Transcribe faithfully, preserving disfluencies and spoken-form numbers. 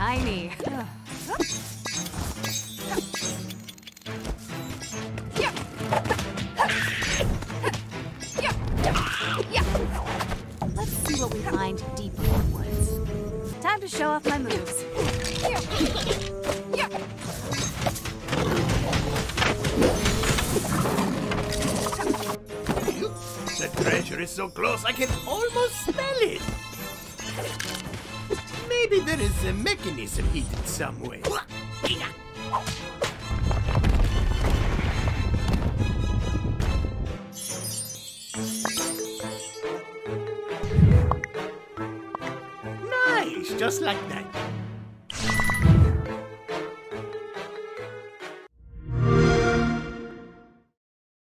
tiny. Let's see what we find deeper in the woods. Time to show off my moves. The treasure is so close I can almost smell it. Maybe there is a mechanism hidden somewhere. Nice, just like that.